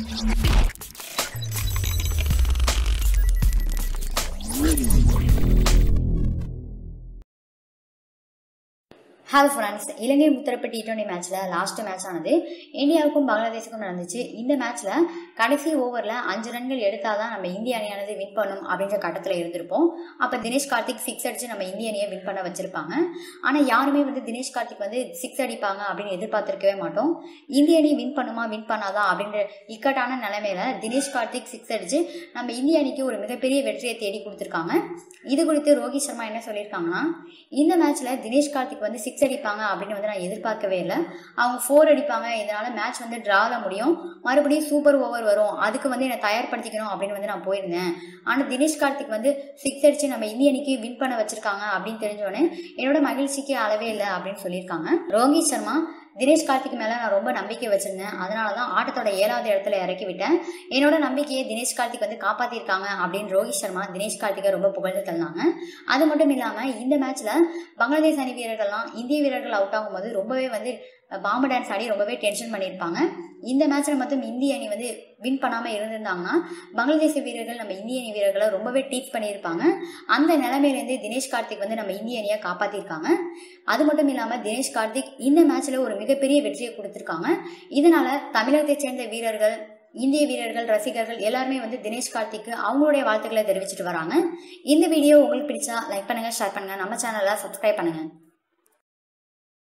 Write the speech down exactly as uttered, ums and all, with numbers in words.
Hello friends, Ilangai முத்தரப்பு T twenty மேட்ச்ல last match ஆனது இந்தியாவுக்கும் பங்களாதேஷுக்கும் நடந்துச்சு. இந்த மேட்ச்ல கடைசி ஓவர்ல அஞ்சு ரன்கள் எடுத்தாதான் நம்ம இந்திய அணியானது வின் பண்ணும் அப்படின்ற கட்டத்துல இருந்திருப்போம். அப்ப தினேஷ் கார்த்திக் சிக்ஸ் அடிச்சு நம்ம இந்திய அணியை வின் பண்ண வச்சிருப்பாங்க. ஆனா யாருமே வந்து தினேஷ் கார்த்திக் வந்து சிக்ஸ் அடிப்பாங்க அப்படின்னு எதிர்பார்த்திருக்கவே மாட்டோம். இந்திய அணி வின் பண்ணுமா வின் பண்ணாதா அப்படின்ற இக்கட்டான நிலைமையில தினேஷ் கார்த்திக் சிக்ஸ் அடிச்சு நம்ம இந்திய அணிக்கு ஒரு மிகப்பெரிய வெற்றியை தேடி கொடுத்திருக்காங்க. இது குறித்து ரோஹித் சர்மா என்ன சொல்லியிருக்காங்கன்னா, இந்த மேட்ச்ல தினேஷ் கார்த்திக் வந்து சிக்ஸ் அடிப்பாங்க அப்படின்னு வந்து நான் எதிர்பார்க்கவே இல்லை. அவங்க ஃபோர் அடிப்பாங்க, இதனால மேட்ச் வந்து டிரால முடியும், மறுபடியும் சூப்பர் ஓவர் வரும், அதுக்கு வந்து என்னை தயார்படுத்திக்கணும் அப்படின்னு வந்து நான் போயிருந்தேன். ஆனா தினேஷ் கார்த்திக் வந்து சிக்ஸ் அடிச்சு நம்ம இந்திய அணிக்கு வின் பண்ண வச்சிருக்காங்க அப்படின்னு தெரிஞ்சோடனே என்னோட மகிழ்ச்சிக்கு அளவே இல்லை அப்படின்னு சொல்லியிருக்காங்க. ரோஹித் சர்மா தினேஷ் கார்த்திக் மேல நான் ரொம்ப நம்பிக்கை வச்சிருந்தேன், அதனாலதான் ஆட்டத்தோட ஏழாவது இடத்துல இறக்கி விட்டேன், என்னோட நம்பிக்கையை தினேஷ் கார்த்திக் வந்து காப்பாத்திருக்காங்க அப்படின்னு ரோஹித் சர்மா தினேஷ் கார்த்திகை ரொம்ப புகழ்ந்து தந்தாங்க. அது மட்டும் இல்லாம இந்த மேட்ச்ல பங்களாதேஷ் அணி வீரர்கள்லாம் இந்திய வீரர்கள் அவுட் ஆகும் போது ரொம்பவே வந்து பாம்பு டான்ஸ் ஆடி ரொம்பவே டென்ஷன் பண்ணியிருப்பாங்க. இந்த மேட்ச்ல மட்டும் இந்திய அணி வந்து வின் பண்ணாம இருந்திருந்தாங்கன்னா பங்களாதேஷ் வீரர்கள் நம்ம இந்திய அணி வீரர்களை ரொம்பவே டீச் பண்ணியிருப்பாங்க. அந்த நிலைமையிலேருந்து தினேஷ் கார்த்திக் வந்து நம்ம இந்திய அணியை காப்பாத்திருக்காங்க. அது மட்டும் இல்லாம தினேஷ் கார்த்திக் இந்த மேட்ச்ல ஒரு மிகப்பெரிய வெற்றியை கொடுத்திருக்காங்க. இதனால தமிழகத்தை சேர்ந்த வீரர்கள், இந்திய வீரர்கள், ரசிகர்கள் எல்லாருமே வந்து தினேஷ் கார்த்திக்கு அவங்களுடைய வாழ்த்துக்களை தெரிவிச்சிட்டு வராங்க. இந்த வீடியோ உங்களுக்கு பிடிச்சா லைக் பண்ணுங்க, ஷேர் பண்ணுங்க, நம்ம சேனலை சப்ஸ்கிரைப் பண்ணுங்க.